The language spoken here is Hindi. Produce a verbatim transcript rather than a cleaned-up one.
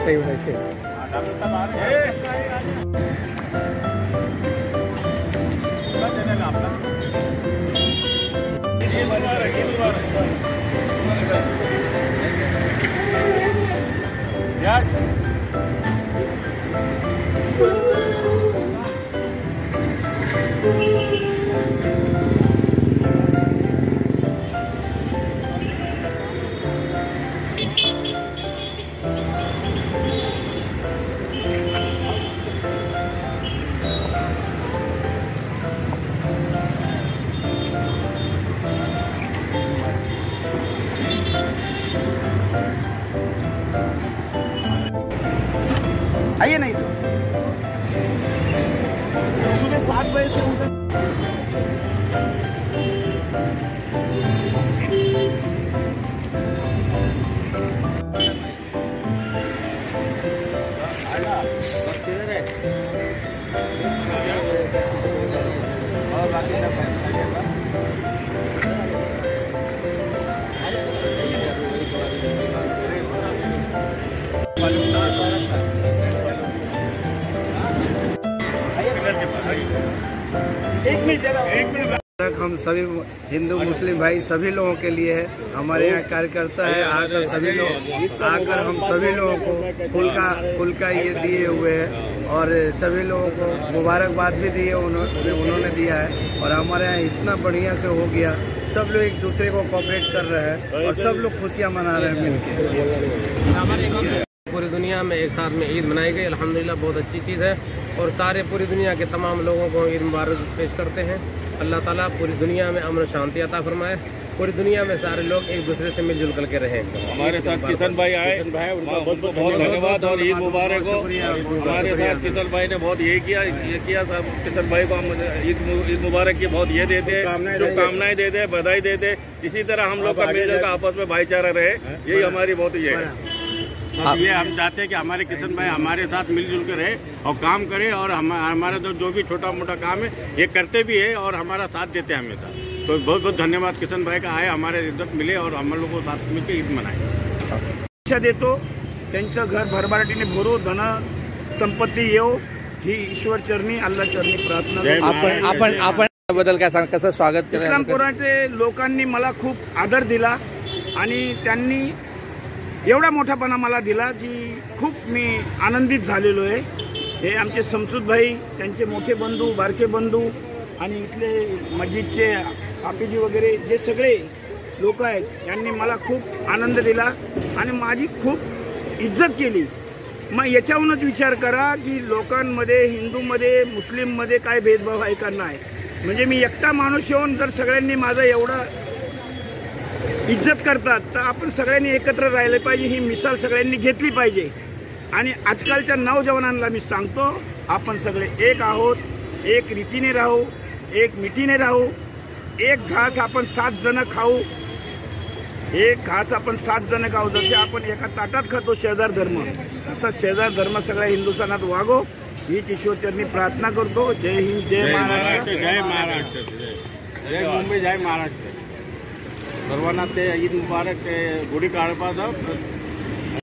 काही म्हणायचे? आइए नहीं तो सुबह सात बजे से उनका और बाकी हम सभी हिंदू मुस्लिम भाई सभी लोगों के लिए है। हमारे यहाँ कार्यकर्ता है, आकर सभी लोग आकर हम सभी लोगों को फूल का फूल का ये दिए हुए हैं और सभी लोगों को मुबारकबाद भी दी है, उन्होंने उन्होंने दिया है। और हमारे यहाँ इतना बढ़िया से हो गया, सब लोग एक दूसरे को कोऑपरेट कर रहे हैं और सब लोग खुशियाँ मना रहे हैं मिलकर। पूरी दुनिया में एक साथ में ईद मनाई गई, अल्हम्दुलिल्लाह बहुत अच्छी चीज़ है। और सारे पूरी दुनिया के तमाम लोगों को ईद मुबारक पेश करते हैं। अल्लाह ताला पूरी दुनिया में अमन शांति अता फरमाए, पूरी दुनिया में सारे लोग एक दूसरे से मिलजुल करके रहें। हमारे साथ किशन भाई आए, उनका बहुत बहुत धन्यवाद और ईद मुबारक हो। हमारे साथ किशन भाई ने बहुत ये किया ये किया सब किशन भाई को हम ईद ईद मुबारक की बहुत ये देते हैं, शुभकामनाएं देते हैं, बधाई देते हैं। इसी तरह हम लोग का मिलजुल का आपस में भाईचारा रहे, यही हमारी बहुत ये है। तो ये हम चाहते हैं कि हमारे किशन भाई हमारे साथ मिलजुल के रहे और काम करे और हम हमारा तो जो भी छोटा मोटा काम है ये करते भी है और हमारा साथ देते हैं हमेशा। तो बहुत बहुत धन्यवाद किशन भाई का, आए हमारे इज्जत मिले और हम लोगों को साथ मिलकर ईद मनाए। इच्छा देतो त्यांचं घर भरभराटीने भरो, धन संपत्ती येऊ ही ईश्वर चरणी अल्लाह चरणी प्रार्थना। आपण आपण आपण बद्दल काय सांग, कसं स्वागत केलं? इस्लामपुराचे लोकांनी मला खूप आदर दिला आणि त्यांनी एवढा मोठापणा मला दिला की खूप मी आनंदित झालेलो आहे। हे आमचे समसूद भाई, त्यांचे मोठे बंधू, बारके बंधू आणि इथले मस्जिदचे हाफिजी वगैरे जे सगळे लोक आहेत यांनी मला खूप आनंद दिला आणि माझी खूप इज्जत केली। मग याच्यावरूनच विचार करा की लोकांमध्ये, हिंदूमध्ये, मुस्लिममध्ये काय भेदभाव आहे का नाही। म्हणजे मी एकटा माणूस येऊन जर सगळ्यांनी माझं एवढा इज्जत करतात तर आपण सगळ्यांनी एकत्र राहिले पाहिजे, ही मिसाल सगळ्यांनी घेतली पाहिजे। आणि आजकालच्या नौजवानांना मी सांगतो, आपण सगळे एक आहोत, एक रीतीने राहू, एक मिठीने राहू, एक घास आपण सात जण खाऊ, एक घास आपण सात जण खाऊ। जसे आपण एका ताटात खातो शेजार धर्म, तसा शेजार धर्म सगळ्या हिंदुस्थानात वागो हीच ईश्वरचरणी प्रार्थना करतो। जय हिंद, जय महाराष्ट्र, जय महाराष्ट्र, जय मुंबई, जय महाराष्ट्र। सर्वांना ते ईद मुबारक, गुढी काढपाचा